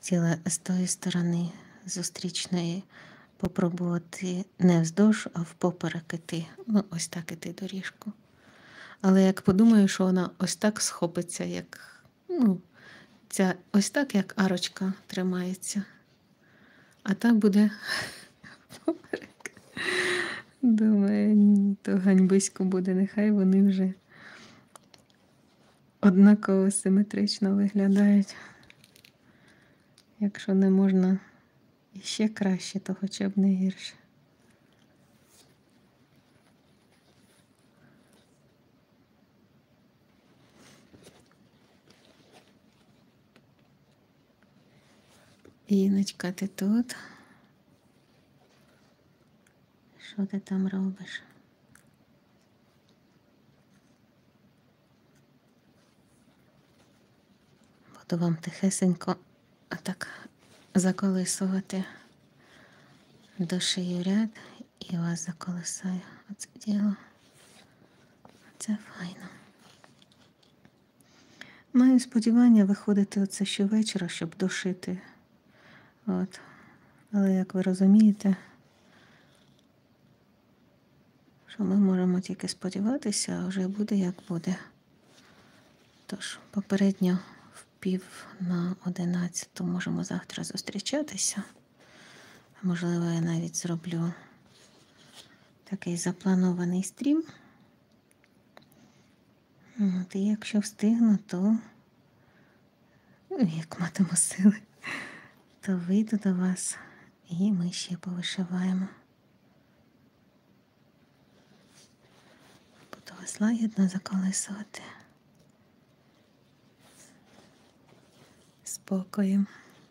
хотіла з тої сторони зустрічної попробувати не вздовж, а впоперек іти. Ну, ось так іти доріжку. Але як подумаю, що вона ось так схопиться, як, ну, ця, ось так, як арочка тримається. А так буде впоперек. Думаю, ні, то ганьбисько буде, нехай вони вже однаково симетрично виглядають. Якщо не можна іще краще, то хоча б не гірше. Іночка, ти тут? Що ти там робиш? Буду вам тихесенько так заколисувати до шиї ряд і вас заколисаю. Оце діло. Це файно. Маю сподівання виходити оце щовечора, щоб дошити. От. Але, як ви розумієте, що ми можемо тільки сподіватися, а вже буде як буде. Тож, попередньо в 10:50 можемо завтра зустрічатися. Можливо, я навіть зроблю такий запланований стрім. От, і якщо встигну, то, як матиму сили, то вийду до вас і ми ще повишиваємо. Буду вас лагідно заколисувати. Спокоєм.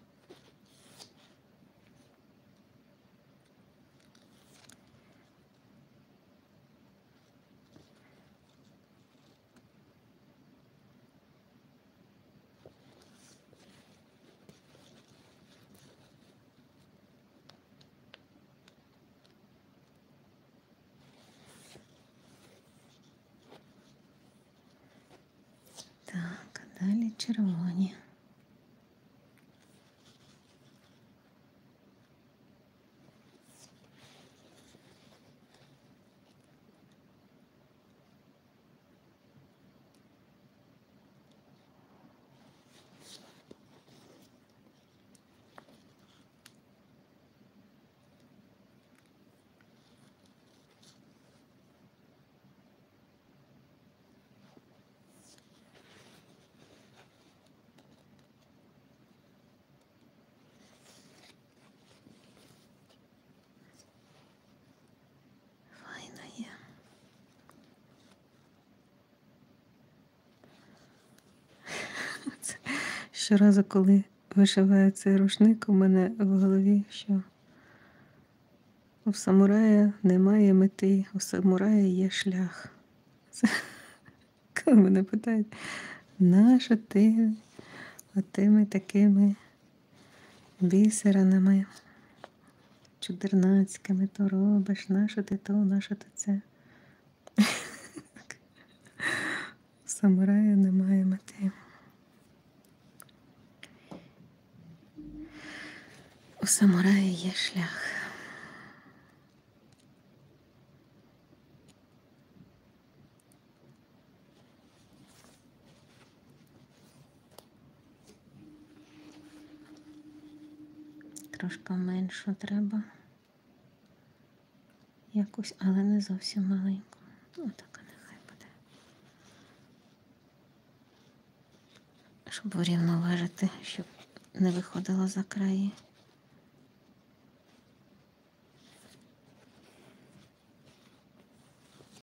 Так, а далі червоні. Щоразу, коли вишиваю цей рушник, у мене в голові, що у самурая немає мети, у самурая є шлях. Це, коли мене питають, нащо ти отими такими бісеринами чудернацькими то робиш, нащо ти то, нащо ти це? У самурая немає мети. У самурая є шлях. Трошки меншу треба. Якусь, але не зовсім маленьку. Ну, така нехай буде. Щоб врівноважити, щоб не виходило за краї.